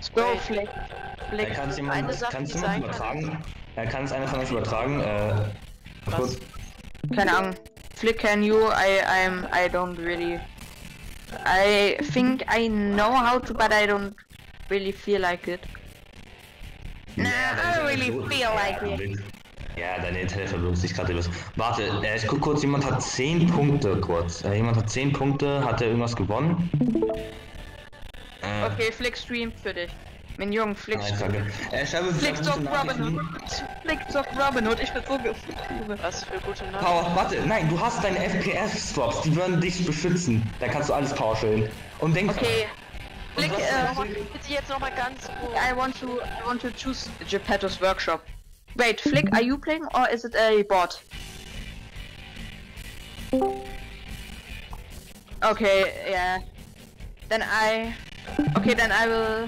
So, Flick. Kann es jemand übertragen? Kann es einer von euch übertragen? Was? Keine Ahnung. Flick, can you? I don't really. I think I know how to, but I don't really feel like it. Nah, I don't really feel like it. Ja, deine Internet verwirrt sich gerade. Warte, ich guck kurz, jemand hat 10 Punkte kurz. Jemand hat 10 Punkte, hat er irgendwas gewonnen? Okay, Flick streamt für dich. Mein Junge, Flick streamt. Flick zockt Robin Hood. Flick zockt Robin Hood, ich bin so gefreut. Was für gute Nacht. Power, warte, nein, du hast deine FPS-Swaps, die würden dich beschützen. Da kannst du alles powerstellen. Und denk okay. Flick, bitte jetzt noch mal ganz kurz. I want to choose Geppetto's Workshop. Wait, Flick, are you playing or is it a bot? Okay, yeah. Then I will.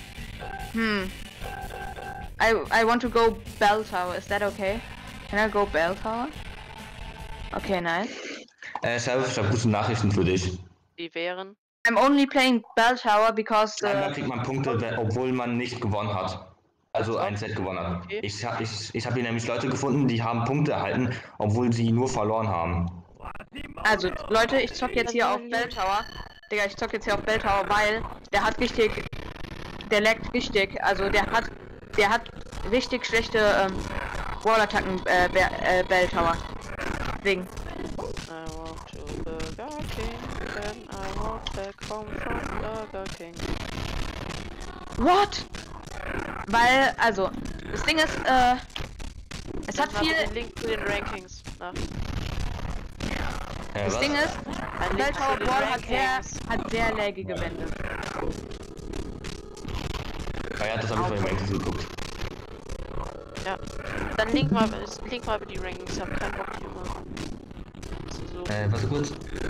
I want to go Bell Tower. Is that okay? Can I go Bell Tower? Okay, nice. Ich habe gute Nachrichten für dich. Die wären. I'm only playing Bell Tower because. Einmal kriegt man Punkte, obwohl man nicht gewonnen hat. Also ein Set gewonnen hat. Okay. Ich hab hier nämlich Leute gefunden, die haben Punkte erhalten, obwohl sie nur verloren haben. Also Leute, ich zock jetzt hier auf Bell Tower. Digga, ich zock jetzt hier auf Bell Tower, weil der hat richtig. Der laggt richtig. Also der hat richtig schlechte Wallattacken Bell Tower. Deswegen. I walk to Burger King, then I walk back home from Burger King. What? Weil, also, das Ding ist, es hat viel. Den Link zu den Rankings nach. Das Ding ist, Bell Tower Brawl hat sehr lägige Wände. Ja, das habe ich bei den Rankings geguckt. Ja. Dann link mal die Rankings, ich hab keinen Bock hier mal. So. Warte kurz.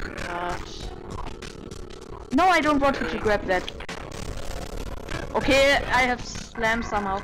No, I don't want you to grab that. Okay, I have slammed somehow.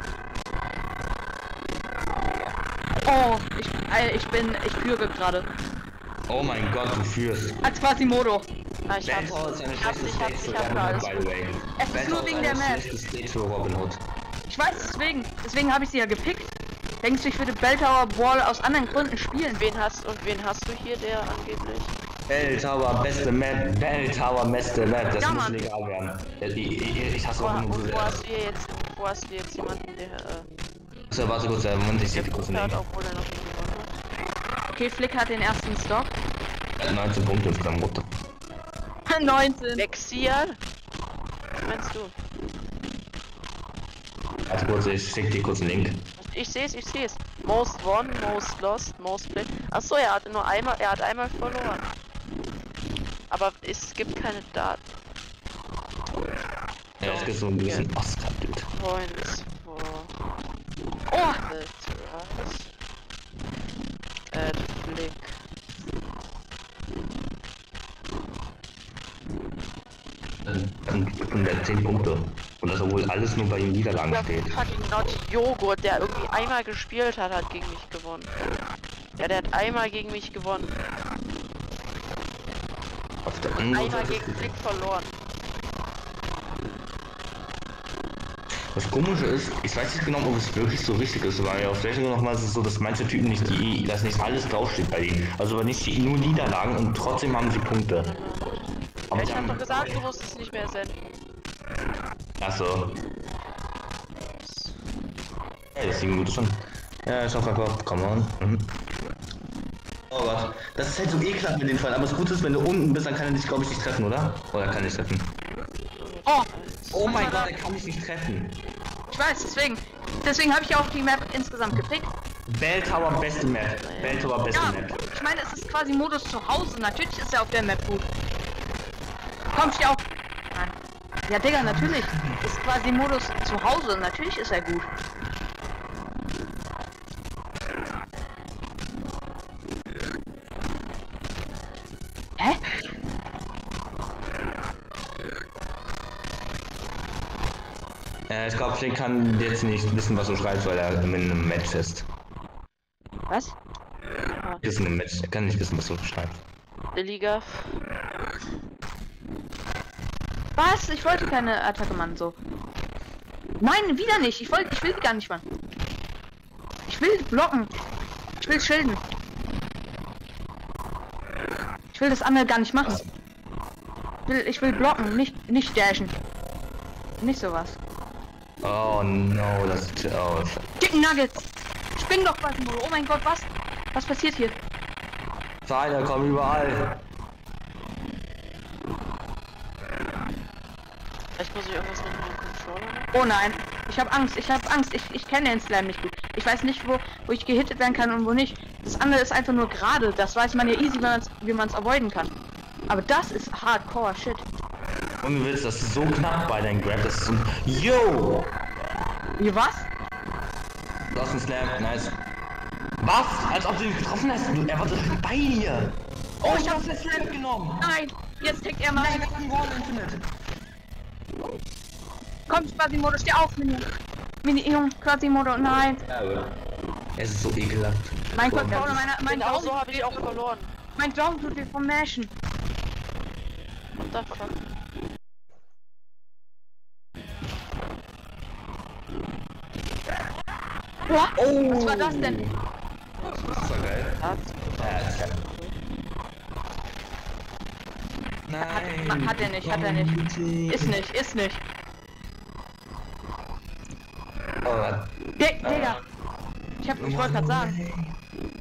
Oh, ich führe gerade. Oh mein Gott, du führst. Als Quasimodo. Ah, ich hab's. Ich hab alles. Es ist nur wegen der Map. Ich weiß, deswegen habe ich sie ja gepickt. Denkst du, ich würde Bell Tower Brawl aus anderen Gründen spielen? Wen hast du hier, der angeblich? Bell Tower, beste Map, das muss legal werden. Ich hasse auch nur so. Wo hast du jetzt jemanden, der So, warte kurz, Moment, ich sehe die kurz nicht. obwohl er noch nicht gewonnen hat. Okay, Flick hat den ersten Stock. 19 Punkte in seinem Mutter. 19. Vexial? Was meinst du? Warte kurz, ich schicke dir kurz einen Link. Ich seh's. Most won, most lost, most played. Achso, er hat einmal verloren. Aber es gibt keine Daten. Ja, es gibt so ein bisschen Oscar-Bild. Points for Oh! the trust. Add Flick. Und der 10 Punkte. Und das obwohl alles nur bei den Niederlagen Der steht. fucking Not Joghurt, der irgendwie einmal gespielt hat, hat gegen mich gewonnen. Ja, der hat einmal gegen mich gewonnen. Auf der anderen Einmal Seite gegen Flick verloren. Das Komische ist, ich weiß nicht genau, ob es wirklich so richtig ist, weil auf der Stelle nochmal ist es so, dass manche Typen nicht dass nicht alles draufsteht bei denen. Also aber nicht nur Niederlagen und trotzdem haben sie Punkte. Aber Ja, ich hab doch gesagt, du musst es nicht mehr senden. Achso. Ja, das ist 7 Minuten schon. Ja, ich hab einfach, come on. Oh Gott, das ist halt so ekelhaft mit den Fallen, aber das Gute ist, wenn du unten bist, dann kann er dich, glaube ich, nicht treffen, oder? Oder kann ich treffen? Oh mein Gott, er kann mich nicht treffen. Ich weiß, deswegen habe ich auch die Map insgesamt gepickt. Bell Tower, beste Map. Bell Tower, beste Ja, Map. ich meine, es ist quasi Modus zu Hause. Natürlich ist er auf der Map gut. Kommst du auch? Nein. Ja, Digga, natürlich. Ist quasi Modus zu Hause. Natürlich ist er gut. Hä? Ich glaube, Flick kann jetzt nicht wissen, was du schreibst, weil er in einem Match ist. Was? Ist in einem Match. Er kann nicht wissen, was du schreibst. Der Liga. Was? Ich wollte keine Attacke, Mann, so. Nein, wieder nicht. Ich will gar nicht, Mann. Ich will blocken. Ich will schilden. Ich will das andere gar nicht machen. Ich will blocken, nicht dashen. Nicht sowas. Oh no, das ist... Oh, Chicken Nuggets! Spring doch, Quasimodo! Oh mein Gott, was? Was passiert hier? Feinde kommen überall. Vielleicht muss ich irgendwas mit dem Controller machen. Oh nein, ich habe Angst. Ich kenne den Slime nicht gut. Ich weiß nicht, wo ich gehittet werden kann und wo nicht. Das andere ist einfach nur gerade. Das weiß man ja easy, wie man es avoiden kann. Aber das ist Hardcore Shit. Und du willst, das ist so knapp bei deinem Grab, das ist so... Yo! Wie was? Du hast einen Slam, nice. Was? Als ob du ihn getroffen hast? Er war direkt bei dir. Oh, ich hab den Slam genommen. Nein, jetzt kriegt er mal. Nein, das ist ein Wall Infinite. Komm, Quasimodo, steh auf, Junge, Quasimodo, nein. Ja, aber es ist so ekelhaft. Mein So, Controller, mein Genau Daumen, so habe ich auch verloren. mein Daumen tut weh vom Mashen. What the fuck? Boah, was war das denn? Das war geil. Ja, das ist geil. Nein. Hat er nicht. Ist nicht. Oh, Digga. Ich wollte gerade sagen.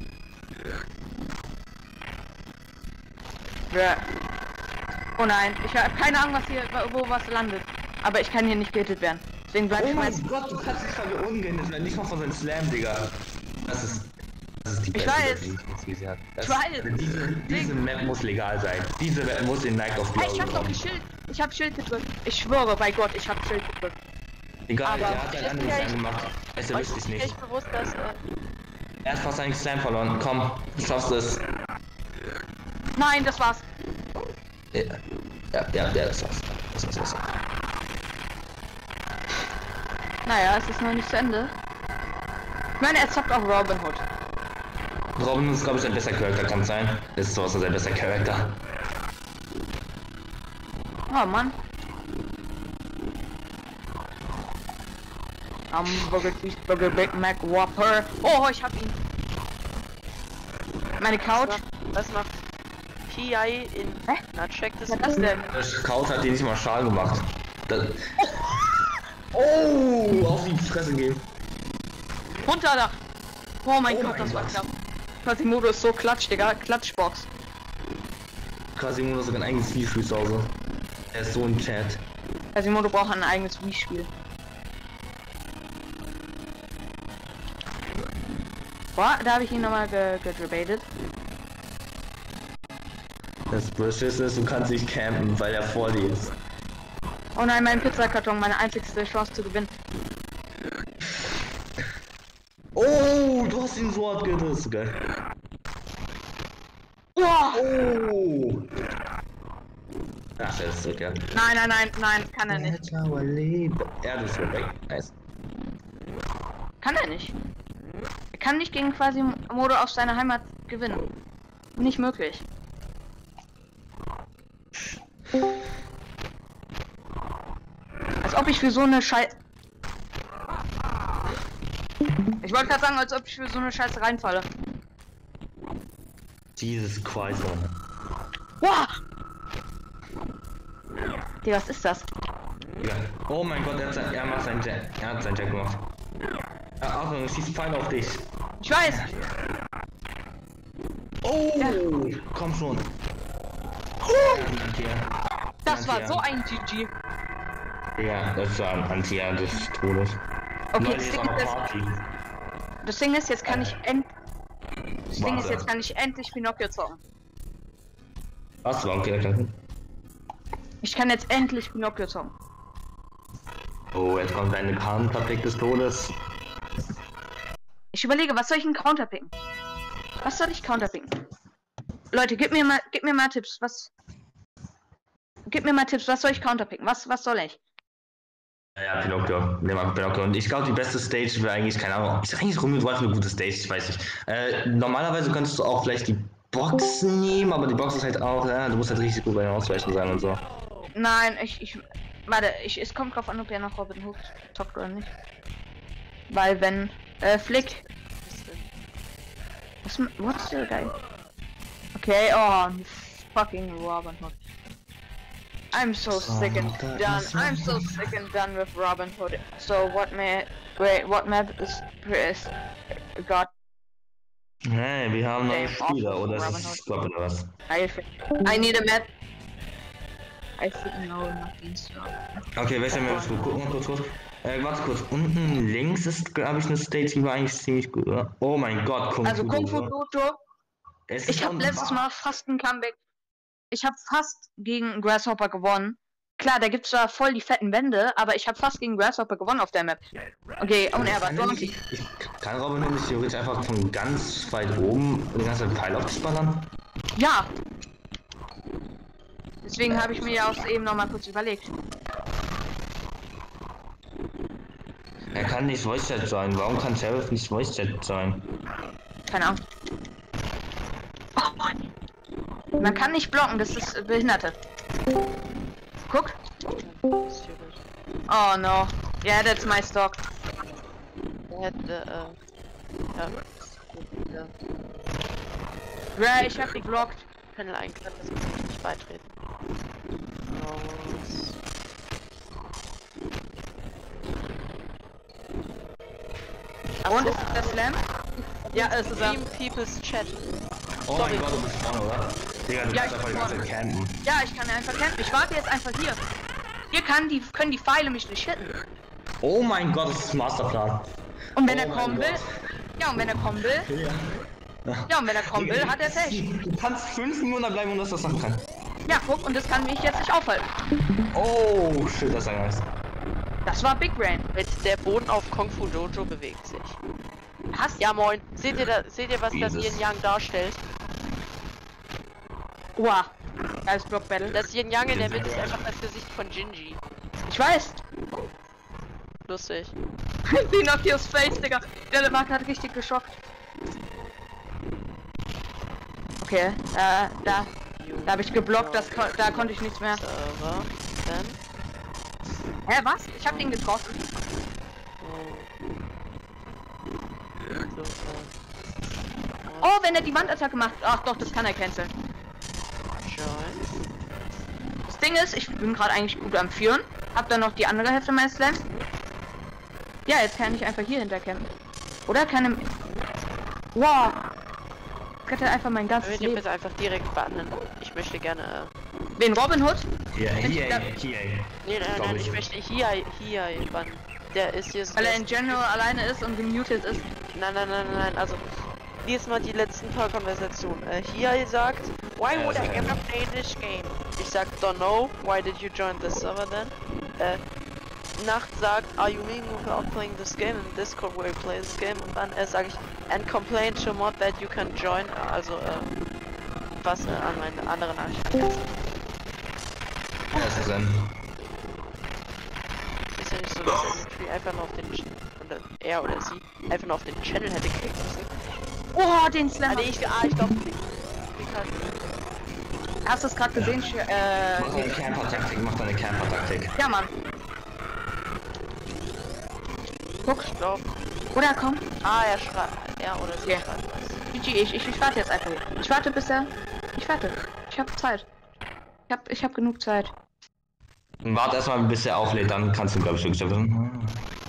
Ja. Oh nein, ich habe keine Ahnung, wo was landet. Aber ich kann hier nicht gehittet werden. Deswegen bleib ich oh mein meist. Gott, du kannst dich von ungenutzt werden, nicht mal von seinem Slam, Digga. Das ist die Ich beste weiß. die sie hat. Ich weiß. Diese Map muss legal sein. Diese Map muss in Night of Blood. Hey, ich hab doch Schild. Ich hab Schild gedrückt. Ich schwöre bei Gott, ich hab Schild gedrückt. Egal, Aber er hat ein anderes Slam gemacht. Es Euch erwischt dich ist nicht. echt bewusst, dass Er hat fast seinen Slam verloren. Komm, du schaffst es. Nein, das war's. Ja, das war's. Das war's. Naja, es ist noch nicht zu Ende. Ich meine, er zockt auch Robin Hood. Robin ist, glaube ich, ein besser Charakter, kann es sein? Das ist sowas, ein besser Charakter. Oh Mann. Hamburger, Cheeseburger, Big Mac, Whopper. Oh, ich hab ihn. Meine Couch. was macht PI in... Hä? Na, check das. Was ist das denn? Das Couch hat dir nicht mal Schaden gemacht. Das oh, auf die Fresse gehen. Runter da. Oh mein Oh Gott, mein das war Gott. knapp. Quasimodo ist so klatsch, Digga. Klatschbox. Quasimodo hat sogar ein eigenes Wii-Spiel zu Hause. Er ist so im Chat. Quasimodo braucht ein eigenes Wii-Spiel. Boah, da habe ich ihn nochmal gedebatet. Das Beschiss ist, du kannst nicht campen, weil er vor dir ist. Oh nein, mein Pizzakarton, meine einzigste Chance zu gewinnen. Oh, du hast ihn so hart gehört, das ist so geil. Boah! Oh! Ach, der ist zurück, ja. Nein, kann er nicht. Ja, du bist schon weg. Nice. Kann er nicht. Er kann nicht gegen Quasimodo aus seiner Heimat gewinnen. Nicht möglich. Als ob ich für so eine Scheiße... Ich wollte gerade sagen, als ob ich für so eine Scheiße reinfalle. Jesus Christ, Mann. Boah! Digga, was ist das? Ja. Oh mein Gott, er macht seinen Jack. Er hat seinen Jack gemacht. Ja, Achtung, schießt Pfeil auf dich. Ich weiß! Oh! Ja. Komm schon. Das war so ein GG. Ja, das war ein Antia des Todes. Okay, Leute, jetzt auch noch Party. das Ding ist, jetzt kann ich Warte. endlich Pinocchio zocken. Was war okay? Ich kann jetzt endlich Pinocchio zocken. Oh, jetzt kommt eine Counterpick des Todes. Ich überlege, was soll ich denn counterpicken? Was soll ich counterpicken? Leute, gib mir mal Tipps. Gib mir mal Tipps, was soll ich counterpicken? Was soll ich? Ja, Pinocchio. Nehmen wir Pinocchio. Und ich glaube, die beste Stage wäre eigentlich, keine Ahnung, ist eigentlich Romeo Wolf eine gute Stage, ich weiß nicht. Normalerweise könntest du auch vielleicht die Box nehmen, aber die Box ist halt auch, ja, du musst halt richtig gut bei den Ausweichen sein und so. Nein, Warte, es kommt drauf an, ob er noch Robin Hood zockt oder nicht. Weil wenn, Flick. What's the guy? Okay, oh, fucking Robin Hood. I'm so sick and done. I'm so sick and done with Robin Hood. So what map is got? Hey, wir haben neue Spieler, oder ist es Squad oder was? I need a map. I think no, nothing so. Okay, welche Map ist gut? Guck mal kurz. Warte kurz. Unten links ist, glaube ich, eine Stage, die war eigentlich ziemlich gut, oder? Oh mein Gott, Kung Fu Dojo. Ich habe letztes Mal fast ein Comeback. Ich habe fast gegen Grasshopper gewonnen. Klar, da gibt's da voll die fetten Wände, aber ich habe fast gegen Grasshopper gewonnen auf der Map. Okay, und er war Donkey. Kann Robin nicht theoretisch einfach von ganz weit oben den ganzen Pfeil aufspannen? Ja. Deswegen habe ich mir ja auch eben noch mal kurz überlegt. Er kann nicht Voice Chat sein. Warum kann Sheriff nicht Voice Chat sein? Keine Ahnung. Oh, man kann nicht blocken, das ist Behinderte. Guck. Oh no. Yeah, that's my stock. Ja, ich hab die blockt. Panel eingesetzt, das muss ich nicht beitreten. Und ist das Slam? Ja, es ist er. People's Chat. Oh mein Gott, du bist vorne, oder? Digga, du kannst einfach die ganze Zeit campen. Ja, ich kann einfach campen. Ich warte jetzt einfach hier. Hier können die Pfeile mich nicht hitten. Oh mein Gott, das ist Masterplan. Und wenn er kommen will... Ja, und wenn er kommen will... Ja, und wenn er kommen will, hat er Pech. Du kannst 5 Minuten da bleiben, ohne dass das machen kann. Ja, guck, und das kann mich jetzt nicht aufhalten. Oh, shit, das ist ja nice. Das war Big Brain. Der Boden auf Kung Fu Dojo bewegt sich. Hast ja, moin. Seht ihr, was das Yin Yang darstellt? Wow. Als Block Battle. Das Yin Yang in der Mitte ist einfach das Gesicht von Gingy. Ich weiß. Lustig. Die Nokios Face, Digga. Der Mark hat richtig geschockt. Okay, da habe ich geblockt, da konnte ich nichts mehr. Hä, was? Ich hab den getroffen. Oh, wenn er die Wandattacke macht. Ach doch, das kann er canceln. Das Ding ist, ich bin gerade eigentlich gut am Führen. Hab dann noch die andere Hälfte meines Slams. Ja, jetzt kann ich einfach hier hinterkämpfen. Oder kann er... Wow. Jetzt hat er einfach mein ganzes Leben. Bitte einfach direkt bannen. Ich möchte gerne... Wen, Robin Hood? Hier. Nee, nein, ich möchte hier bannen. Der ist hier... Weil er in General alleine ist und gemutet ist. Nein, also... Lies mal die letzten paar Konversationen. Hier sagt... Why would I ever play this game? Ich sag, don't know. Why did you join this server then? Nacht sagt, are you mean without playing this game in Discord where you play this game? Und dann sage ich, and complain to mod that you can join, also was an meine andere Nachricht angrenzt. Was ist denn? Ist ja nicht so, dass er einfach nur auf den er oder sie einfach nur auf den Channel hätte klicken müssen. Oh, den Slam! Ich glaube, hast du es gerade gesehen? Mach deine Camper-Taktik. Ja, Mann. Guck. Ich glaube. Oder komm. Er schreibt. Er oder sie schreibt was. Ich warte jetzt einfach. Ich warte bis er... Ich warte. Ich hab Zeit. Ich hab genug Zeit. Warte erstmal, bis er auflädt, dann kannst du, glaube ich, wirklich wissen.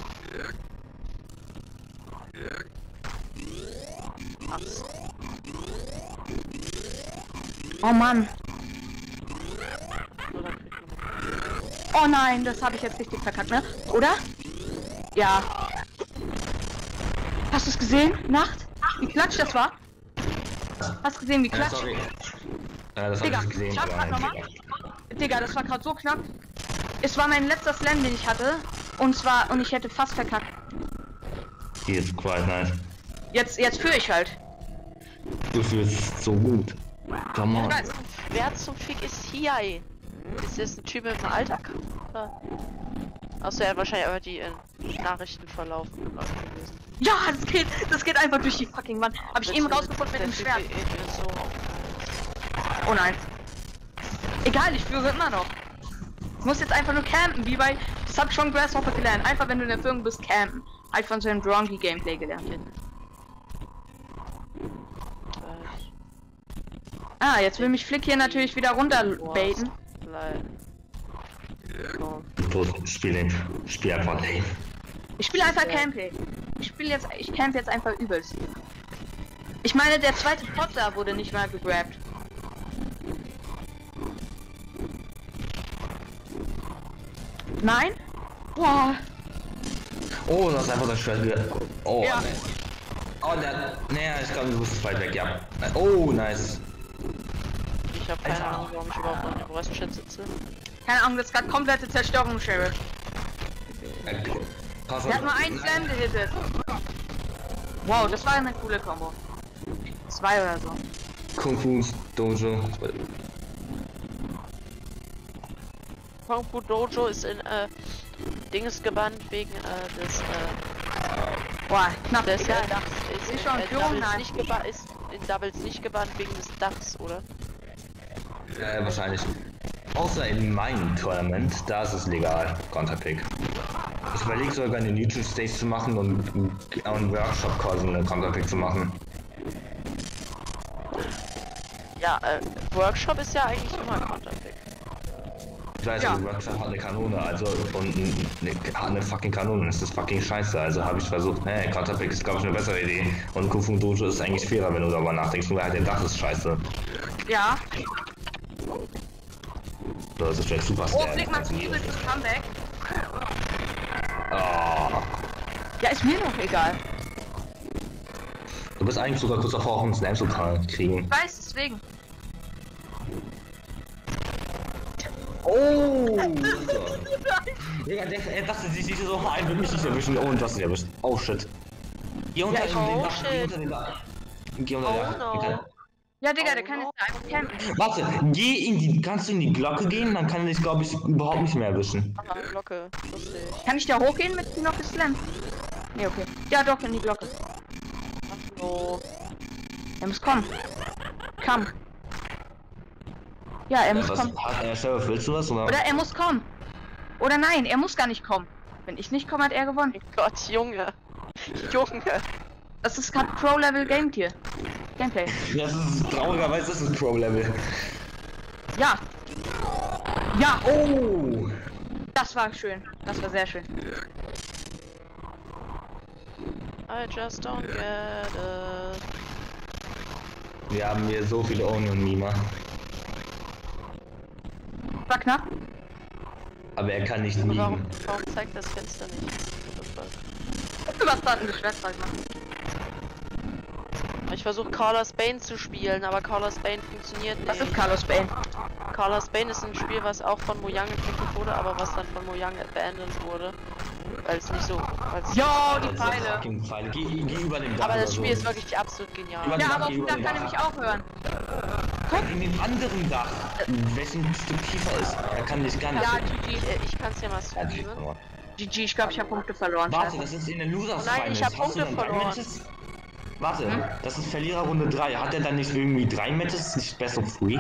Oh Mann. Oh nein, das habe ich jetzt richtig verkackt, ne? Oder? Ja. Hast du es gesehen? Nacht? Wie klatsch das war? Hast du gesehen, wie klatsch? Sorry. Das Digga, hab ich gesehen. Digga, das war gerade so knapp. Es war mein letzter Slam, den ich hatte. Und ich hätte fast verkackt. Hier ist quite nice. Jetzt führe ich halt. Du fühlst so gut. Come on. Wer zum Fick ist hier? Ist das ein Typ mit einem Alterkampf? Achso, er hat wahrscheinlich aber die Nachrichtenverlauf gelesen. Ja, das geht einfach durch die fucking Wand. Hab ich eben rausgefunden mit dem Schwert. So. Oh nein. Egal, ich führe immer noch. Du musst jetzt einfach nur campen, wie bei... Das hab ich schon Grasshopper gelernt. Einfach wenn du in der Firma bist, campen. Halt von so einem Dronky Gameplay gelernt. Ah, jetzt will mich Flick hier natürlich wieder runterbaiten. Spiel einfach lame. Ich spiele einfach Gameplay. Ich camp jetzt einfach übelst. Ich meine, der zweite Potter wurde nicht mal gegrabt. Nein? Boah. Oh, das ist einfach das Schwert wieder. Oh, Ja. nee. Oh, der. Naja, ich glaube, du bist weit weg, ja. Oh, nice. Ich habe keine Ahnung, warum ich überhaupt noch im Restchat sitze. Keine Ahnung, das ist gerade komplette Zerstörung, Sheriff. Pass Der hat nur einen Slam gehittet. Wow, das war eine coole Combo. 2 oder so. Kung Fu Dojo. Kung Fu Dojo ist in Dinges gebannt wegen Boah, knapp, des egal. Dachs. Ist Ist schon Führung, nein. ist in Doubles nicht gebannt wegen des Dachs, oder? Wahrscheinlich. Außer in meinem Tournament, da ist es legal, Counterpick. Ich überlege sogar eine YouTube Stage zu machen und einen Workshop quasi eine Counterpick zu machen. Ja, Workshop ist ja eigentlich immer Counterpick. Ich weiß, Ja. aber Workshop hat eine Kanone, also und eine fucking Kanone, das ist fucking scheiße. Also habe ich versucht, Counterpick ist glaube ich eine bessere Idee. Und Kung Fu Dojo ist eigentlich fairer, wenn du darüber nachdenkst, nur halt der Dach ist scheiße. Ja. Das ist vielleicht super. Oh, Flick macht ein übelstes Comeback. Oh. Ja, ist mir doch egal. Du bist eigentlich sogar kurz davor, auch einen Slam zu kriegen. Ich weiß, deswegen. Oh! Digga, er dachte, sie sieht so ein, will mich nicht erwischen. Oh, und das ist erwischt. Oh shit. Geh unter den oh, Dach, geh unter den Dach. Geh unter den Dach. no. Ja, Digga, Oh, der kann no. jetzt einfach campen. Warte, kannst du in die Glocke gehen? Dann kann er dich, glaube ich, überhaupt nicht mehr erwischen. Ah, Glocke. Lustig. Kann ich da hochgehen mit noch Slam? Nee, okay. Ja, doch, in die Glocke. Oh. Er muss kommen. Komm. Ja, er muss kommen. Sheriff, willst du was? Oder? Oder er muss kommen. Oder nein, er muss gar nicht kommen. Wenn ich nicht komme, hat er gewonnen. Mein Gott, Junge. Junge. Das ist gerade Pro-Level Gameplay. Gameplay. Das ist traurigerweise, das ist Pro-Level. Ja. Ja, Oh! das war schön. Das war sehr schön. I just don't get it. Wir haben hier so viele Onion-Mima. War knapp. Aber er kann nicht Warum liegen. zeigt das Fenster nicht? Was hat ein Geschwätz gemacht? Ich versuche Carlos Bane zu spielen, aber Carlos Bane funktioniert nicht. Was ist Carlos Bane? Carlos Bane ist ein Spiel, was auch von Mojang entwickelt wurde, aber was dann von Mojang abandoned wurde. Weil es nicht so... weil's Ja, die Das ist Pfeile. fucking Pfeile. Geh über den Dach aber das oder Spiel so. ist wirklich absolut genial. Über- Ja, aber auf Geh dem über Dach den kann er Dach. mich auch hören. In dem anderen Dach, welchen Stück tiefer ist, er kann dich gar nicht. Ja, GG. Ich kann es ja mal Ja, streamen. GG, ich glaube, ich habe Punkte verloren. Warte, Scheiße. das ist in den Losers Nein, Finals. ich hab Hast du Punkte dann drei verloren. Matches? Warte, das ist Verliererrunde 3. Hat er dann nicht irgendwie 3 Matches? Nicht Best of 3?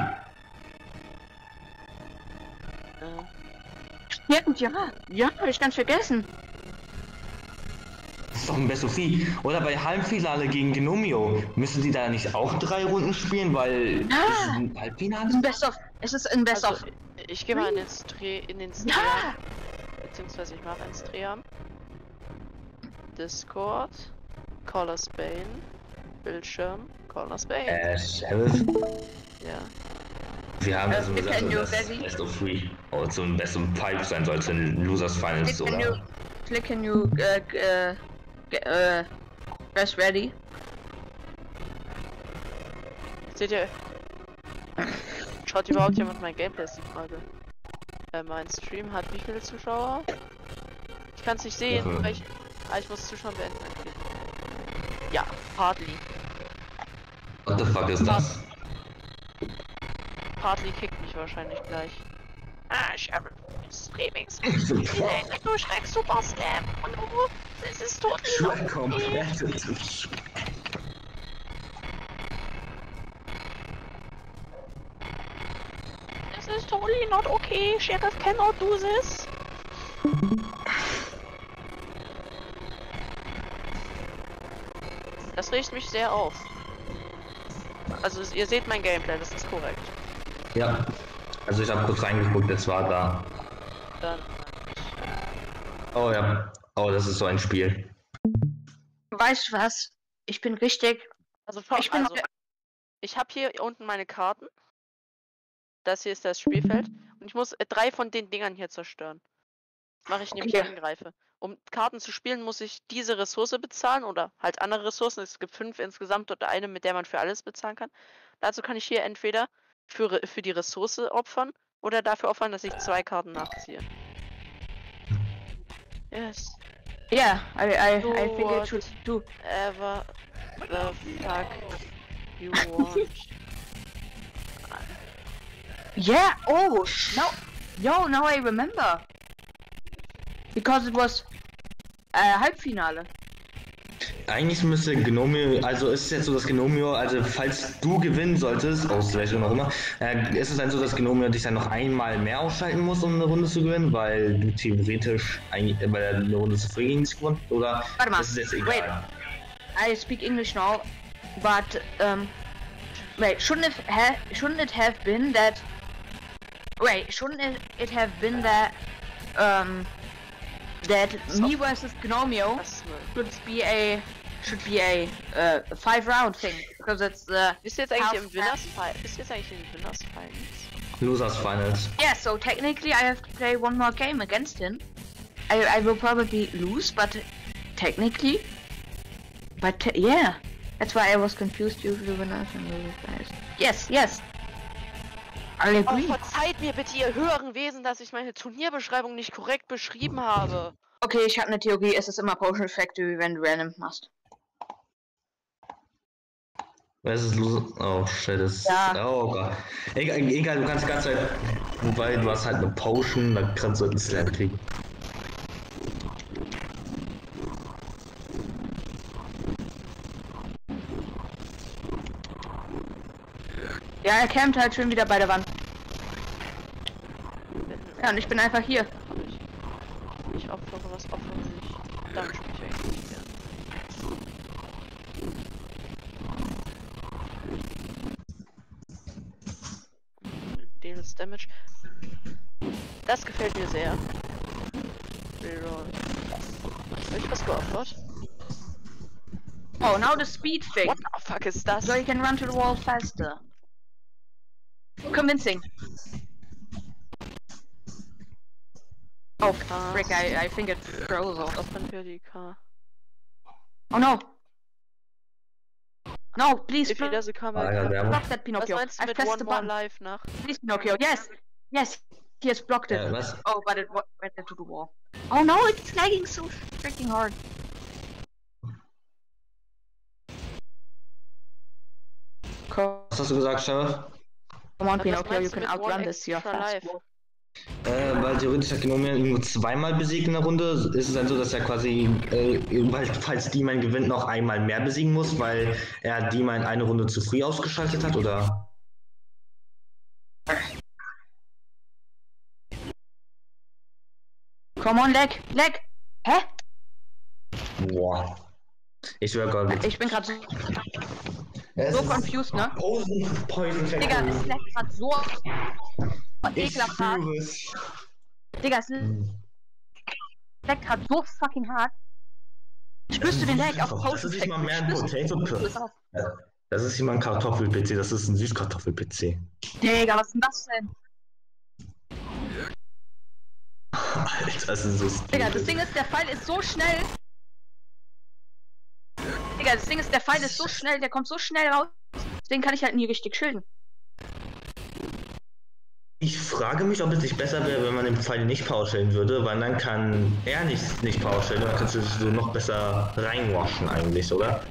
Ja, hab ich ganz vergessen. Das ist doch ein Best of 3. Oder bei Halbfinale gegen Genomio. Müssen die da nicht auch 3 Runden spielen? Weil. Das ist ein Halbfinale? Es ist ein Best of. Also, ich gehe mal in den Stream. Ja! Beziehungsweise ich mache einen Stream. Discord. Carlos Bane. Bildschirm. Carlos Bane. Sheriff? Ja. Wir haben also wir gesagt, kennen dass you, Bessie. Best of 3 oder zum Best of 5 sein sollte in Losers Finals, oder? Click can you press ready. Seht ihr? Schaut überhaupt jemand mein Gameplay, ist die Frage. Mein Stream hat wie viele Zuschauer? Ich kann es nicht sehen, Ja. weil ich muss Zuschauen beenden. Okay. Ja, partly. What the fuck ist das? Partly kickt mich wahrscheinlich gleich. Ah, Sheriff, Streaming. Du Schreck Super Scam. Und es ist tot. Shrek converted to Shrek. Es is totally not okay. Sheriff cannot do this. Das regt mich sehr auf. Also ihr seht mein Gameplay, das ist korrekt. Ja. Also ich habe kurz reingeguckt, es war da. Dann. Oh ja. Oh, das ist so ein Spiel. Weißt du was? Ich bin richtig. Also, ich habe hier unten meine Karten. Das hier ist das Spielfeld. Und ich muss 3 von den Dingern hier zerstören. Das mache ich, nämlich Okay. angreife. Um Karten zu spielen, muss ich diese Ressource bezahlen oder halt andere Ressourcen. Es gibt 5 insgesamt oder eine, mit der man für alles bezahlen kann. Dazu kann ich hier entweder für die Ressource opfern oder dafür opfern, dass ich 2 Karten nachziehe. Yes. Yeah, I think What it should do. Ever the fuck you want. Yeah. Oh, now I remember. Because it was Halbfinale. Eigentlich müsste Gnomio, also ist es jetzt so, dass Gnomio, also falls du gewinnen solltest, aus welcher Grund auch immer, ist es dann so, dass Gnomio dich dann noch einmal mehr ausschalten muss, um eine Runde zu gewinnen, weil du theoretisch eigentlich, weil er eine Runde zu früh gegen dich gewonnen, oder Warte mal, ist es jetzt egal? wait. I speak English now, but wait, shouldn't it have been that? Wait, shouldn't it have been that that me versus Gnomio should be a 5-round thing, because it's Bist du jetzt eigentlich im Winners Fight? Bist du jetzt eigentlich in Winners Finals? Losers Finals. yeah. So technically, I have to play one more game against him. I will probably lose, but technically, yeah, that's why I was confused usually when I was in the guys. Yes, I Oh, agree. verzeiht mir bitte, ihr höheren Wesen, dass ich meine Turnierbeschreibung nicht korrekt beschrieben habe. Okay, ich habe eine Theorie, es ist immer Potion Factory, wenn du random machst. Was ist los? Oh shit, das ist. Ja. Oh Gott. Egal, du kannst die ganze Zeit. Wobei du hast halt eine Potion, dann kannst du halt einen Slam kriegen. Ja, er campt halt schön wieder bei der Wand. Ja, und ich bin einfach hier. Ich opfere, was opfere ich? Dann spiele ich eigentlich nicht gern. Deals Damage. Das gefällt mir sehr. Reroll. Hab ich was geopfert? Oh, now the speed thing. What the fuck ist das? So you can run to the wall faster. Convincing. Oh, frick, I think it froze off. Open für die K. Oh no! No, please, If he doesn't come Ah, back. ja, der block that Was Pinocchio. meinst du I mit pressed One the More button. Life nach? Please, Pinocchio. Yes, he has blocked it. Was? Oh, but it went into the wall. Oh no, it's lagging so freaking hard. Was hast du gesagt, Sheriff? Come on, Was Pinocchio, you meinst du can mit outrun One this. You're Extra fast. Life? Weil theoretisch hat Gnomio ihn nur zweimal besiegt in der Runde. Ist es dann so, dass er quasi, falls Demon gewinnt, noch einmal mehr besiegen muss, weil er Demon eine Runde zu früh ausgeschaltet hat, oder? Come on, lag! Hä? Boah. Ich schwör Gott. Ich bin gerade so confused, ne? Poison Digga, es lag gerade so Ich ekelhaft hart. fühle es. Digga, es lag gerade so fucking hart. Spürst du den Lag auf Potion Das ist nicht mal mehr ein Factory? Potato. Das ist nicht mal ein Kartoffel-PC, das ist ein Süßkartoffel-PC. Digga, was ist denn das denn? Alter, das ist so. Digga, das Ding ist, der Pfeil ist so schnell. Digga, das Ding ist, der Pfeil ist so schnell, der kommt so schnell raus. Deswegen kann ich halt nie richtig schilden. Ich frage mich, ob es nicht besser wäre, wenn man den Pfeil nicht pauscheln würde, weil dann kann er nicht pauscheln, dann kannst du dich so noch besser reinwaschen eigentlich, oder?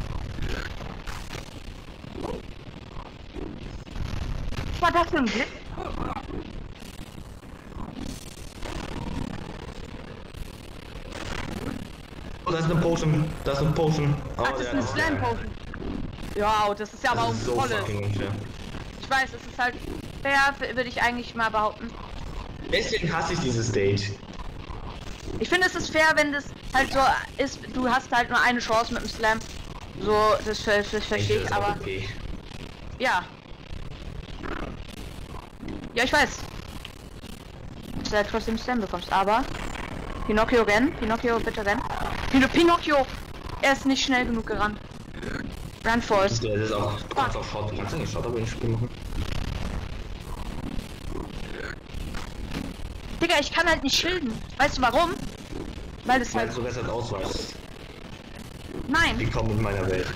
Was war das für ein Glitch? Da ist eine Potion. Da ist eine Potion. Oh, Ach, das ist eine Slam Potion. Ja, das ist ja aber auch so volles. fucking unfair. Ich weiß, es ist halt fair, würde ich eigentlich mal behaupten. Deswegen hasse ich diese Stage. Ich finde, es ist fair, wenn das halt so ist, du hast halt nur eine Chance mit dem Slam. So, das verstehe ich, aber okay. ja. Ja, ich weiß. Dass du halt trotzdem Slam bekommst, aber Pinocchio renn, Pinocchio bitte renn. Pinocchio! Er ist nicht schnell genug gerannt. Run Force. Das ist auch. Du kannst auch Shot. Du kannst eigentlich Shot aber nicht Spiel machen. Digga, ich kann halt nicht schilden. Weißt du warum? Weil es Weil halt. du besser ausweichst. Nein. Die kommen in meiner Welt.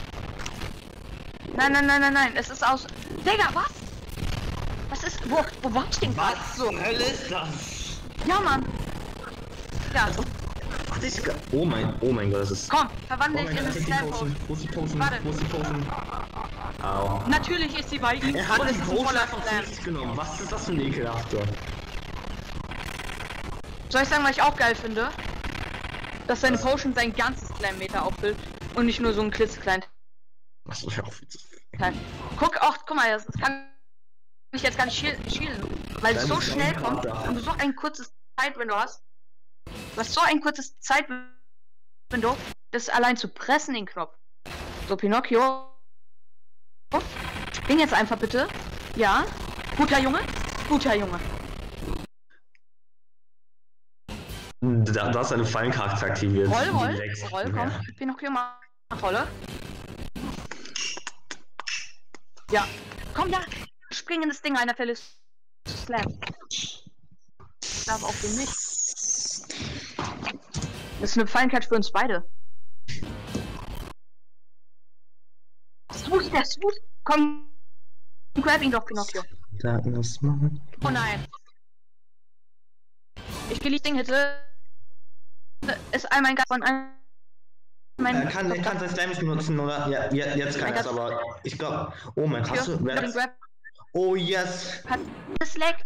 Nein. Es ist aus. Digga, was? Was ist. Wo war ich denn gerade? Was zur Hölle ist das? Ja, Mann. Ja, Ach, das ist. Oh mein Gott, das ist. komm, verwandle Oh dich mein in Gott, eine die Slam Potion. Wo ist die Potion? Warte. Wo ist die Potion? Au. Natürlich ist sie bei ihm. Er hat und es die ist ein Potion voller einfach Slam. richtig genommen. Was ist das für ein ekelhafter? Soll ich sagen, was ich auch geil finde? Dass seine Potion sein ganzes Slam-Meter auffüllt und nicht nur so ein klitzekleinen Was ist auf jetzt? Teil. Guck mal, das kann ich jetzt gar nicht schielen, weil es so schnell kommt und du so ein kurzes Zeitwindow hast. Du hast so ein kurzes Zeitwindow, das allein zu pressen, den Knopf. So, Pinocchio. Spring jetzt einfach bitte. Ja. Guter Junge. Guter Junge. Da hast du eine Fallencharakter aktiviert. Roll, komm. Pinocchio, mach Rolle. Ja. Komm, ja. Spring in das Ding, einer Fälle Slam. Darf auch den nicht. Das ist eine Fallenkarte für uns beide. Der Smooth. Komm. Grab ihn doch, Pinocchio. Oh nein. Ich will das Ding hätte. Ist einmal ein Geist von einem. Er kann sein Slam nicht benutzen, oder? Ja, jetzt kann er es, aber ich glaube. Oh mein Gott, hast du. Grab. Oh yes! Hat es leckt.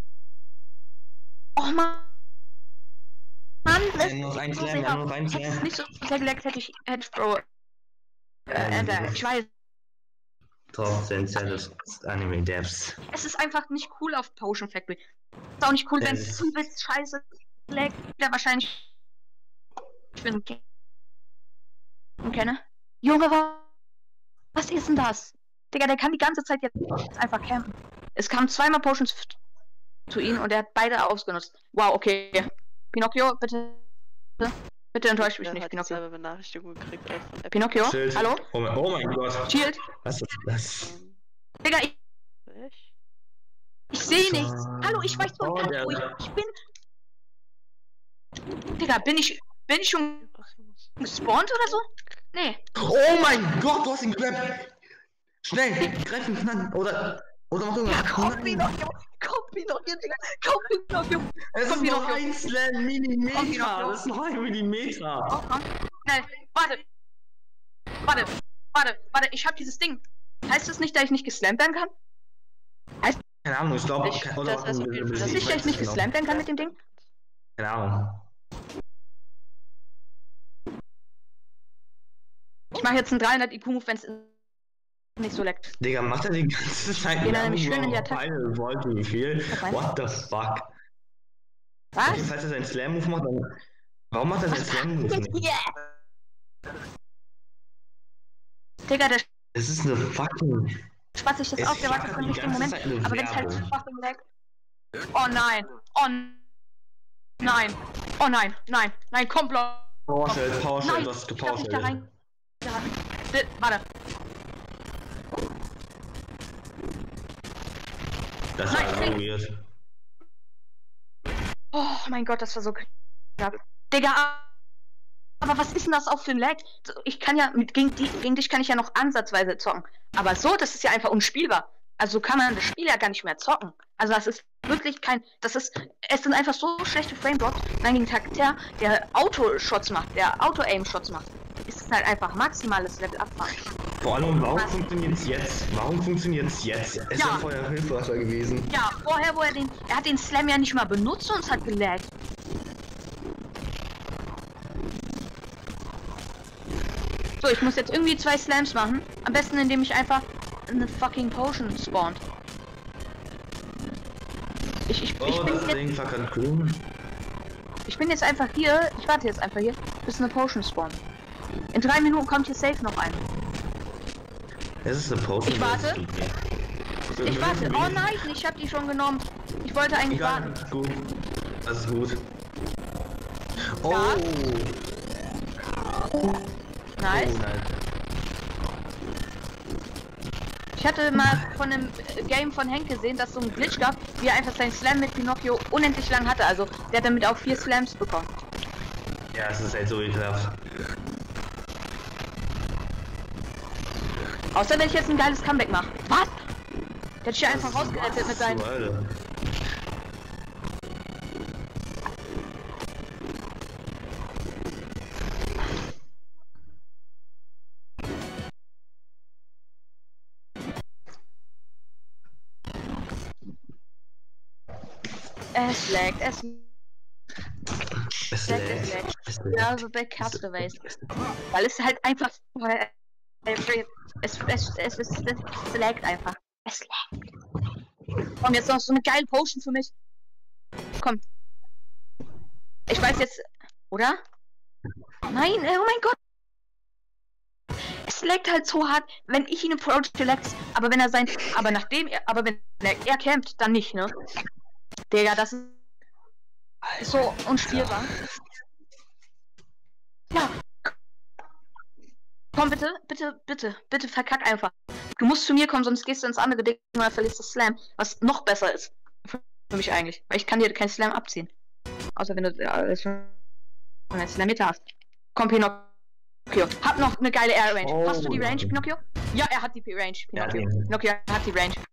Oh Mann. Mann, Noch ein Slam, noch ein hätte es Slam. nicht so sehr geleckt, hätte ich Bro. Ich weiß. Top 10 Zellos Anime Devs. Es ist einfach nicht cool auf Potion Factory. Ist auch nicht cool, wenn es übelst scheiße leckt. Der wahrscheinlich. Ich bin kenne. Junge, was ist denn das? Digga, der kann die ganze Zeit jetzt einfach campen. Es kamen zweimal Potions zu ihm und er hat beide ausgenutzt. Wow, okay. Pinocchio, bitte. Bitte enttäuscht mich nicht, Pinocchio. Selber Benachrichtigung gekriegt auf Apple. Pinocchio, Schild. hallo? Oh mein Gott. Shield. Was ist das? Digga, Echt? ich sehe nichts. Hallo, ich weiß Oh, doch der- wo ich bin. Digga, bin ich schon gespawnt oder so? Nee. Oh mein Gott, du hast ihn gegrabt! Schnell, greif ihn, nein, oder mach irgendwas. Komm, Nein. Pinocchio, Digga. Komm, Pinocchio. Es Komm, ist noch Pinocchio. ein Slam Komm, Millimeter, Pinocchio. das ist noch ein Millimeter. Oh, komm. Schnell. Warte, ich hab dieses Ding. Heißt das nicht, dass ich nicht geslammt werden kann? Keine Ahnung, ich glaube, Das heißt auf jeden Fall, Ist das nicht, dass ich nicht geslammt werden kann mit dem Ding? Keine Ahnung. Ich mache jetzt einen 300 IQ-Move, wenn es nicht so leckt. Digga, macht er die ganze Zeit Gehen er nämlich schön in die Attacke. Final Volt wie viel? Was meinst du? What the fuck? Was? Falls er seinen Slam-Move macht, dann. Warum macht er seinen Slam-Move nicht? Digga, der Es ist eine fucking. spatzt sich das Es auf, der wartet flackert von die nicht im ganze Moment. Zeit eine Aber wenn es halt Werbung. zu schwach leckt. Oh nein. Oh nein. Oh nein. Nein, komm, Block. Powershell, Nein, du hast ich darf nicht da gepowershell. rein. Warte. Das Nein, war so weird. Oh mein Gott, das war so knapp. Digga, aber was ist denn das auch für ein Lag? Ich kann ja, gegen dich kann ich ja noch ansatzweise zocken. Aber so, das ist ja einfach unspielbar. Also kann man das Spiel ja gar nicht mehr zocken. Also das ist wirklich es sind einfach so schlechte Frame-Drops. Nein, gegen Charakter, der Auto-Shots macht, der Auto-Aim-Shots macht, ist es halt einfach maximales Level-Abfahren. Vor allem, warum funktioniert's jetzt? Es Ja. ist ja vorher Hilfswasser gewesen. Ja, vorher, er hat den Slam ja nicht mal benutzt und es hat gelaggt. So, ich muss jetzt irgendwie 2 Slams machen. Am besten, indem ich einfach eine fucking Potion spawnt. Ich bin jetzt einfach hier. Ich warte jetzt einfach hier, bis eine Potion spawnt. In 3 Minuten kommt hier safe noch ein. Es ist eine Potion. Ich warte. Ich warte. Oh nein, ich hab die schon genommen. Ich wollte eigentlich warten. Gut. Das ist gut. Oh. Ja. Nice. Oh, nice. Ich hatte mal von einem Game von Henk gesehen, dass so ein Glitch gab, wie er einfach seinen Slam mit Pinocchio unendlich lang hatte. Also der hat damit auch 4 Slams bekommen. Ja, es ist halt so ekelhaft. Außer wenn ich jetzt ein geiles Comeback mache. Was? Der hat sich einfach rausgerettet mit seinen... Alter. Es laggt. Ja, also back geweest. Weil es halt einfach... Es laggt einfach. Es laggt. Komm, jetzt noch so eine geile Potion für mich. Komm. Ich weiß jetzt... Oder? Nein, oh mein Gott. Es laggt halt so hart, wenn ich ihn approach, laggt. Aber wenn er sein... Aber nachdem er... Aber wenn er campt, dann nicht, ne? Digga, das ist so unspielbar. Ja. Komm bitte verkack einfach. Du musst zu mir kommen, sonst gehst du ins andere Ding oder verlierst das Slam, was noch besser ist. Für mich eigentlich. Weil ich kann dir kein Slam abziehen. Außer wenn du einen Slam-Meter hast. Komm, Pinocchio. Hab noch eine geile Air Range. Oh. Hast du die Range, Pinocchio? Ja, er hat die Range, Pinocchio. Ja. Pinocchio hat die Range.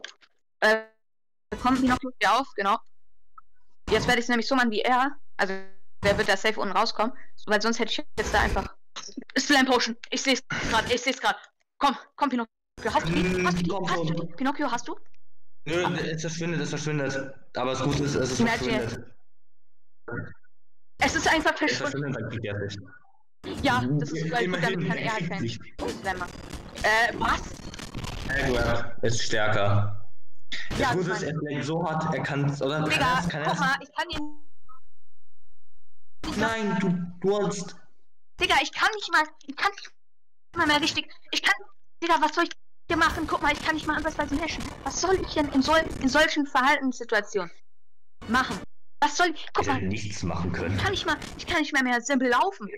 Kommt Pinocchio hier auf, genau. Jetzt werde ich es nämlich so machen wie er. Also, der wird da safe unten rauskommen. Weil sonst hätte ich jetzt da einfach... Slam Potion. Ich sehe es gerade. Komm, Pinocchio. Hast du die? Pinocchio, hast du? Nö, es verschwindet. Aber das Gute ist, es ist verschwindet. Es ist einfach Es verschwunden. verschwindet. Ja, das ist weil gut, damit kann er halt keinen Slammer. Was? Edward ist stärker. Das Ja, Gute ist, er bleibt so hart, er kann es, oder? Digga, Kann guck mal, ich kann ihn... Nein, du wolltest... Digga, ich kann nicht mal mehr richtig... Digga, was soll ich hier machen? Guck mal, ich kann nicht mal ansatzweise meshen. Was soll ich denn in solchen Verhaltenssituationen machen? Was soll ich... Guck mal, nichts machen können. ich kann nicht mehr simpel laufen.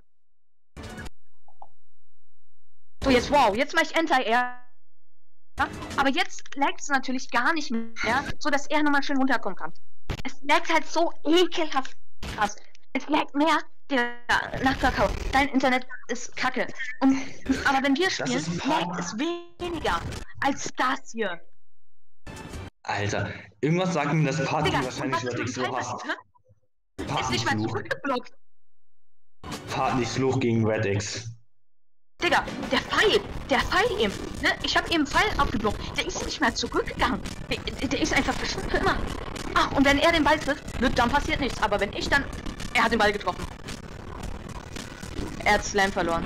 So, jetzt wow, jetzt mache ich Anti-Air. Ja, aber jetzt laggt es natürlich gar nicht mehr, so dass er nochmal schön runterkommen kann. Es laggt halt so ekelhaft krass. Es laggt mehr, der Nachtkakao. Dein Internet ist kacke. Aber wenn wir spielen, laggt es weniger als das hier. Alter, irgendwas sagt mir, dass Party Digga, wahrscheinlich wird ich so hasst. Ist nicht mal zurückgeblockt. Party-Fluch gegen Red X. Digga, der Pfeil eben, ne? Ich habe eben Pfeil abgeblockt. Der ist nicht mehr zurückgegangen. Der ist einfach verschwunden für immer. Ach, und wenn er den Ball trifft, dann passiert nichts. Aber wenn ich dann... Er hat den Ball getroffen. Er hat Slam verloren.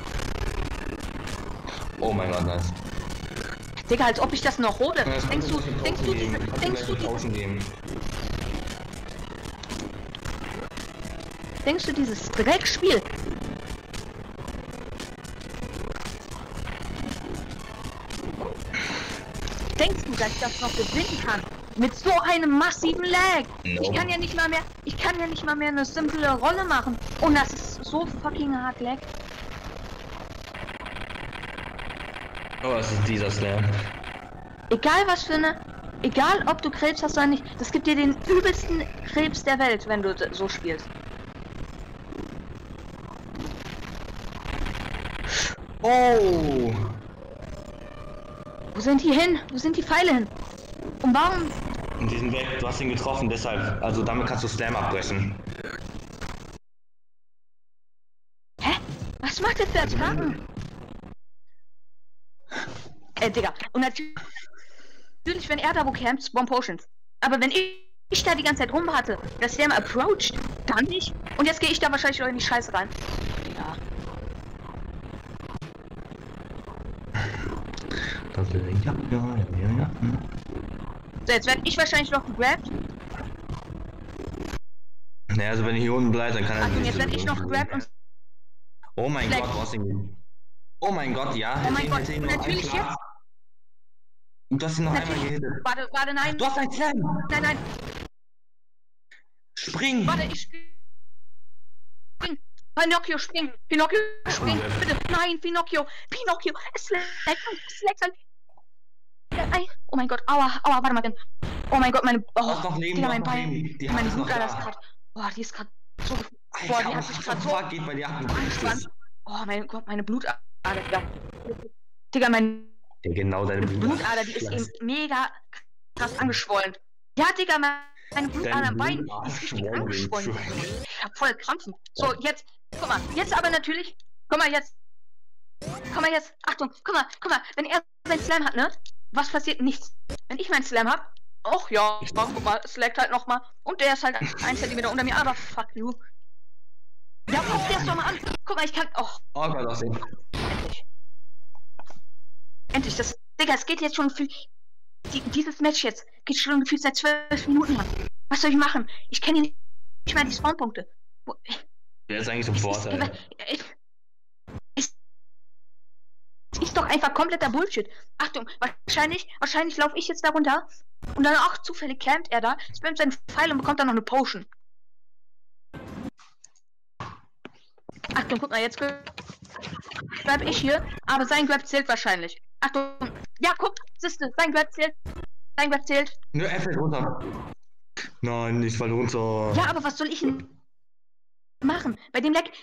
Oh mein Gott, nice. Digga, als ob ich das noch hole. Ja, Denkst du dieses Dreckspiel? Denkst du, dass ich das noch gewinnen kann? Mit so einem massiven Lag? No. Ich kann ja nicht mal mehr eine simple Rolle machen. Und das ist so fucking hart lag. Oh, das ist dieser Slam. Egal was für eine... Egal ob du Krebs hast oder nicht, das gibt dir den übelsten Krebs der Welt, wenn du so spielst. Oh! Wo sind die hin? Wo sind die Pfeile hin? Und warum... Und die sind weg, du hast ihn getroffen, deshalb. Also damit kannst du Slam abbrechen. Hä? Was macht der für Attacken? Digga. Und natürlich, wenn er da wo campt, spawn Potions. Aber wenn ich da die ganze Zeit rumhatte, dass der mal approached, dann nicht. Und jetzt gehe ich da wahrscheinlich auch in die Scheiße rein. Ja. Ja. So, jetzt werde ich wahrscheinlich noch gegrabt. Naja, also wenn ich hier unten bleibe, dann kann er Achtung, nicht. jetzt werde ich noch gegrabt und... Oh mein Fleck. Gott, du hast ihn. Oh mein Gott, ja. Oh mein hätte Gott, ihn noch natürlich einen Schlag. Du hast ihn noch einmal Natürlich. gehittet. Warte, nein. Du hast einen Slam. Nein. Spring. Warte, ich spring. Pinocchio, spring. Pinocchio, spring. Bitte. Nein, Pinocchio. Es leckt. Oh mein Gott, aua, warte mal. Oh mein Gott, meine... Du hast noch Leben, Digga, du mein hast noch Bein. Leben. Die Meine hat noch Blutader ist da. gerade... Boah, die ist gerade so... Alter, Boah, die hat sich gerade so... fuck geht bei dir ab. angespannt. Oh mein Gott, meine Blutader, Digga, meine Ja, genau, deine Blutader, die ist eben mega krass angeschwollen. Ja, Digga, meine Blutader am Bein, die ist richtig angeschwollen. Ich hab voll Krampfen. So, jetzt, guck mal, jetzt aber natürlich, guck mal jetzt, Achtung, guck mal, wenn er seinen Slam hat, ne? Was passiert? Nichts. Wenn ich meinen Slam hab, och ja, guck mal, es laggt halt nochmal. Und der ist halt 1 Zentimeter unter mir, aber fuck you. Ja, guck dir das doch mal an. Guck mal, ich kann, Oh Gott, das ist. Endlich, das, Digga, es geht jetzt schon viel, dieses Match jetzt geht schon gefühlt seit 12 Minuten lang. Was soll ich machen? Ich kenne nicht mal die Spawnpunkte. Der ist eigentlich so ein Vorteil. Ist doch einfach kompletter Bullshit. Achtung, wahrscheinlich laufe ich jetzt da runter und dann auch zufällig campt er da, spammt seinen Pfeil und bekommt dann noch eine Potion. Achtung, guck mal, jetzt grab ich hier, aber sein Grab zählt wahrscheinlich. Achtung, ja, guck, siehste, sein Grab zählt. Nö, er fällt runter. Nein, ich fall runter. Ja, aber was soll ich denn machen? Bei dem Leck,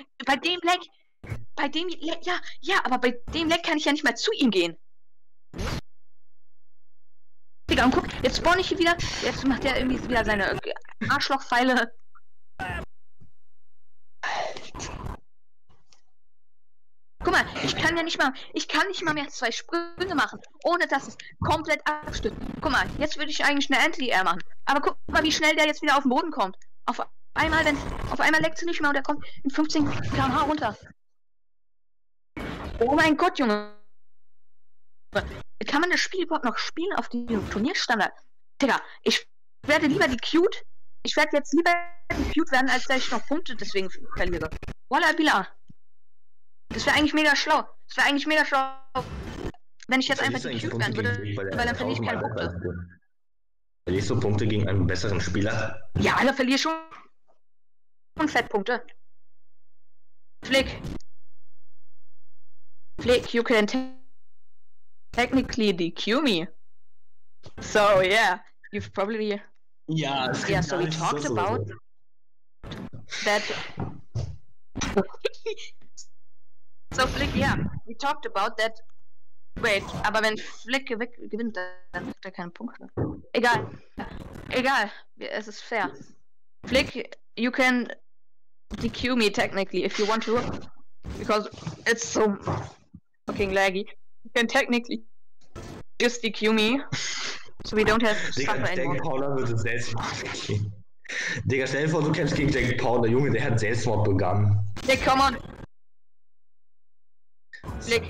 ja, aber bei dem Leck kann ich ja nicht mal zu ihm gehen. Digga, und guck, jetzt spawn ich hier wieder, jetzt macht er irgendwie wieder seine Arschlochpfeile. Guck mal, ich kann nicht mal mehr 2 Sprünge machen, ohne dass es komplett abstürzt. Guck mal, jetzt würde ich eigentlich eine Anti-Air machen. Aber guck mal, wie schnell der jetzt wieder auf den Boden kommt. Auf einmal leckt sie nicht mehr und er kommt in 15 km/h runter. Oh mein Gott, Junge. Kann man das Spiel überhaupt noch spielen auf diesem Turnierstandard? Digga, ich werde jetzt lieber die werden, als dass ich noch Punkte deswegen verliere. Walla Bila. Das wäre eigentlich mega schlau. Wenn ich jetzt einfach die Cube werden würde, weil dann verliere ich keine Punkte. Verlierst du Punkte gegen einen besseren Spieler? Ja, da verliere ich schon Fettpunkte. Flick, you can technically DQ me. So yeah, you've probably... Ja, Yeah, so we talked about that... So Flick, yeah, we talked about that. Wait, aber wenn Flick gewinnt, dann kriegt er keinen Punkt. Egal, es ist fair. Flick, you can DQ me technically if you want to, because it's so fucking laggy. You can technically just DQ me, so we don't have to suffer Digga, anymore. Jake Paula würde Selbstmord begehen. Digga, stell dir vor, du kämpfst gegen Jake Paula, Junge, der hat Selbstmord begangen. Flick, come on! Flick,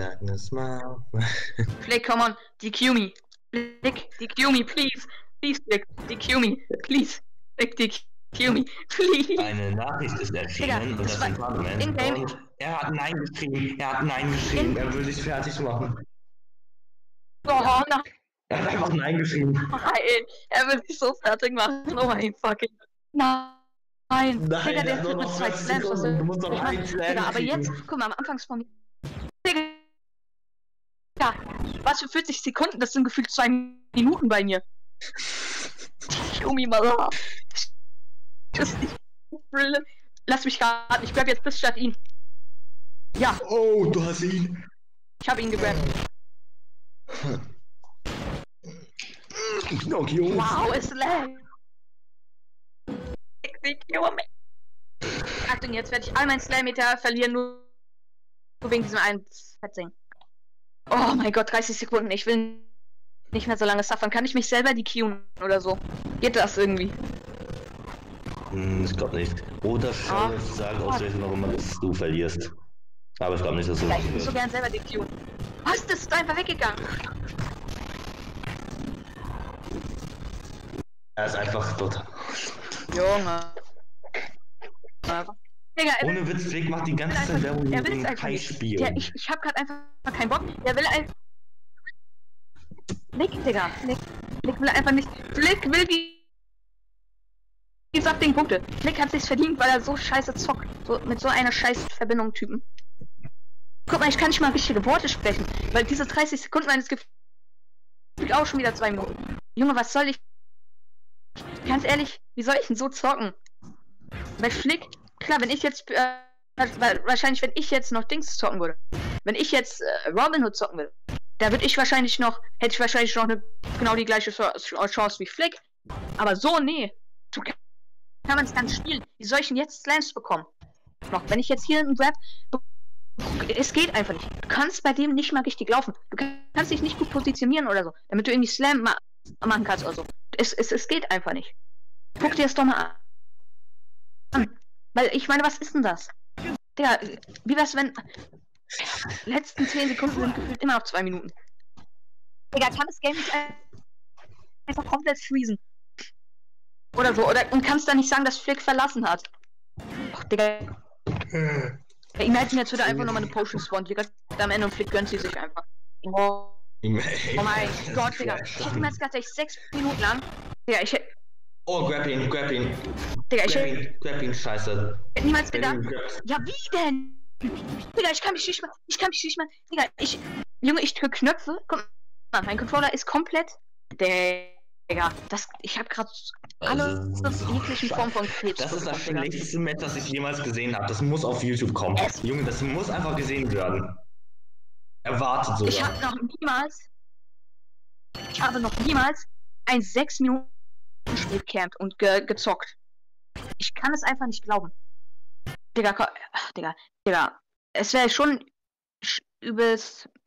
Flick, come on, DQ me. Flick, DQ me, please. Please, Flick, DQ me, please. Flick, DQ me, please. Eine Nachricht ist erschienen Digga, und das war ist ein in-game. und er hat Nein geschrieben, er will sich fertig machen. Oh nein, Er hat einfach Nein geschrieben. er will sich so fertig machen. Oh mein fucking... Nein. Digga, der nur führt mit noch 2 40 Slams. Sekunden, du musst noch Ich mein, einen Slam Digga, aber jetzt, kriegen. guck mal, am Anfangsform... Digga, was für 40 Sekunden? Das sind gefühlt 2 Minuten bei mir. Yumi, Mother. Lass mich raten, ich grab jetzt bis statt ihn. Ja, Oh, du hast ihn. ich habe ihn gegrabt. Pinocchio. Wow, es lag. Achtung, jetzt werde ich all meinen Slam-Meter verlieren, nur wegen diesem einen Fettsing. Oh mein Gott, 30 Sekunden. Ich will nicht mehr so lange suffern. Kann ich mich selber DQen oder so? Geht das irgendwie? Ich glaube nicht. Oder Sheriff sagt aus welchem auch immer, dass du verlierst. Aber ich glaube nicht, dass du Ja, ich will so gern selber DQen. Was? Das ist einfach weggegangen. Er ist einfach tot. Junge. Digga, Ohne Witz, Flick macht die ganze Zeit Werbung er für will es so ein einfach nicht. Scheißspiel. Ja, ich hab grad einfach keinen Bock. Der will einfach. Flick, Digga. Flick will einfach nicht. Flick will wie gesagt den Punkte. Flick hat sich's verdient, weil er so scheiße zockt. So, mit so einer scheiß Verbindung Typen. Guck mal, ich kann nicht mal richtige Worte sprechen. Weil diese 30 Sekunden meines Gefühls auch schon wieder 2 Minuten. Junge, was soll ich? Ganz ehrlich, wie soll ich denn so zocken? Weil Flick, klar, wenn ich jetzt, wahrscheinlich, wenn ich jetzt noch Dings zocken würde, wenn ich jetzt Robin Hood zocken würde, da würde ich wahrscheinlich noch, hätte ich wahrscheinlich noch genau die gleiche Chance wie Flick. Aber so, nee. So kann man es gar nicht spielen. Wie soll ich denn jetzt Slams bekommen? Noch, wenn ich jetzt hier einen Grab, es geht einfach nicht. Du kannst bei dem nicht mal richtig laufen. Du kannst dich nicht gut positionieren oder so, damit du irgendwie Slam machen kannst oder so. Es geht einfach nicht. Guck dir das doch mal an. Weil ich meine, was ist denn das? Digga, wie wär's, wenn letzten 10 Sekunden sind gefühlt immer noch 2 Minuten. Digga, kann das Game nicht einfach komplett freezen? Oder so, oder und kannst da nicht sagen, dass Flick verlassen hat? Ach, Digga. Ja, imagine jetzt wieder einfach nochmal eine Potion spawn, Digga, am Ende und Flick gönnt sie sich einfach. Oh mein Gott, Digga. Ich hätte mir jetzt gedacht, ich 6 Minuten lang. Digga, ich hätte. Oh, grab ihn. Digga, ich hätte. Grab ihn, scheiße. Niemals gedacht. Ja, wie denn? Digga, ich kann mich nicht mehr. Digga, Junge, ich drück Knöpfe. Guck mal, mein Controller ist komplett. Digga, ich hab grad alle jeglichen Formen von Krebs. Das ist das schlechteste Match, das ich jemals gesehen habe. Das muss auf YouTube kommen. Junge, das muss einfach gesehen werden. Erwartet sogar. Ich habe noch niemals ein 6 Minuten Spiel gecampt und gezockt. Ich kann es einfach nicht glauben. Digga, es wäre schon übelst